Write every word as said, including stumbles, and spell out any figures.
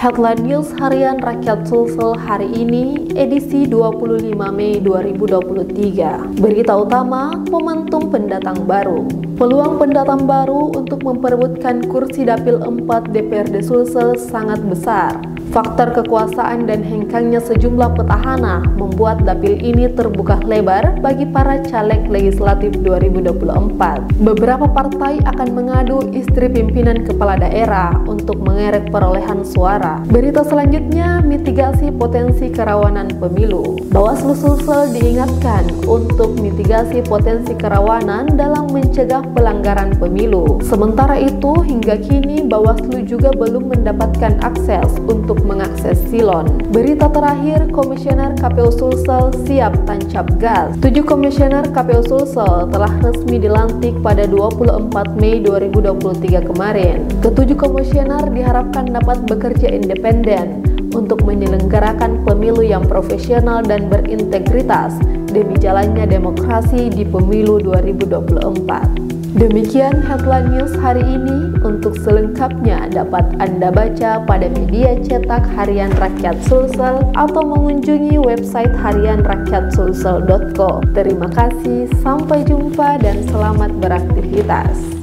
Headline News Harian Rakyat Sulsel hari ini, edisi dua puluh lima Mei dua ribu dua puluh tiga. Berita utama, momentum pendatang baru. Peluang pendatang baru untuk memperebutkan kursi Dapil empat D P R D Sulsel sangat besar. Faktor kekuasaan dan hengkangnya sejumlah petahana membuat dapil ini terbuka lebar bagi para caleg legislatif dua ribu dua puluh empat. Beberapa partai akan mengadu istri pimpinan kepala daerah untuk mengerek perolehan suara. Berita selanjutnya, mitigasi potensi kerawanan pemilu. Bawaslu Sulsel diingatkan untuk mitigasi potensi kerawanan dalam mencegah pelanggaran pemilu. Sementara itu, hingga kini Bawaslu juga belum mendapatkan akses untuk mengakses silon. Berita terakhir, Komisioner K P U Sulsel siap tancap gas. Tujuh komisioner K P U Sulsel telah resmi dilantik pada dua puluh empat Mei dua ribu dua puluh tiga kemarin. Ketujuh komisioner diharapkan dapat bekerja independen untuk menyelenggarakan pemilu yang profesional dan berintegritas demi jalannya demokrasi di pemilu dua ribu dua puluh empat. Demikian headline news hari ini. Untuk selengkapnya dapat Anda baca pada media cetak Harian Rakyat Sulsel atau mengunjungi website harian rakyat sulsel dot co. Terima kasih, sampai jumpa dan selamat beraktivitas.